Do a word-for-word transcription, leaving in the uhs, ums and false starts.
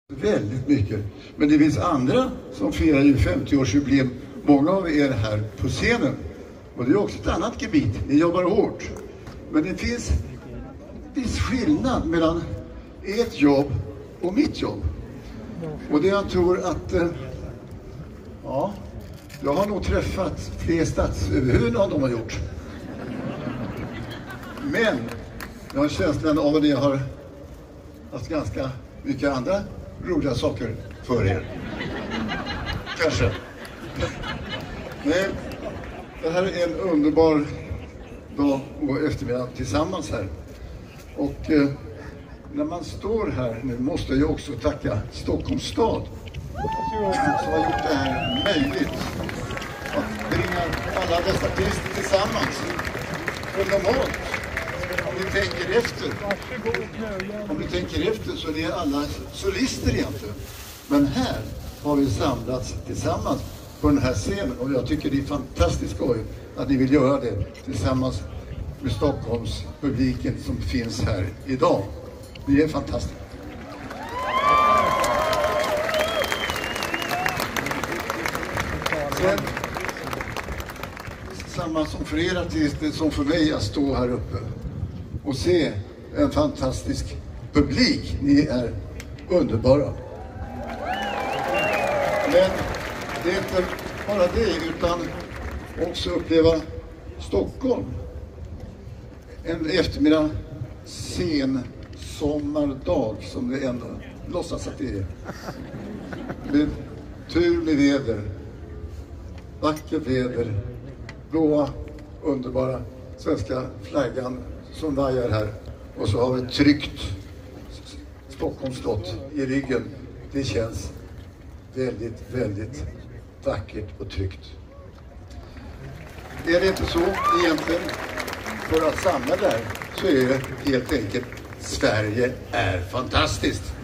Väldigt mycket. Men det finns andra som firar ju femtioårsjubileum. Många av er här på scenen. Och det är också ett annat gebit. Ni jobbar hårt. Men det finns en viss skillnad mellan ert jobb och mitt jobb. Och det jag tror att... Eh, ja, jag har nog träffat fler statsöverhuvuden än de har gjort. Men jag har känslan av att ni har haft ganska mycket andra roliga saker för er. Kanske. Men det här är en underbar dag och eftermiddag tillsammans här. Och eh, när man står här nu måste jag också tacka Stockholms stad som har gjort det här möjligt. Att bringa alla dessa artister tillsammans. För normalt, om ni tänker efter, om ni tänker efter så är det alla solister egentligen. Men här har vi samlats tillsammans på den här scenen och jag tycker det är fantastiskt skoj att ni vill göra det tillsammans med Stockholms publiken som finns här idag. Det är fantastiskt. Sen, samma som för er artister som för mig att stå här uppe och se en fantastisk publik. Ni är underbara. Men det är inte bara det utan också uppleva Stockholm. En eftermiddag sen sommardag som det ändå låtsas att det är. Med tur med väder. Vackert väder. Blåa, underbara svenska flaggan som vajar här. Och så har vi tryckt Stockholms slott i ryggen. Det känns väldigt, väldigt vackert och tryggt. Är det inte så egentligen? För att samla där så är det helt enkelt Sverige är fantastiskt.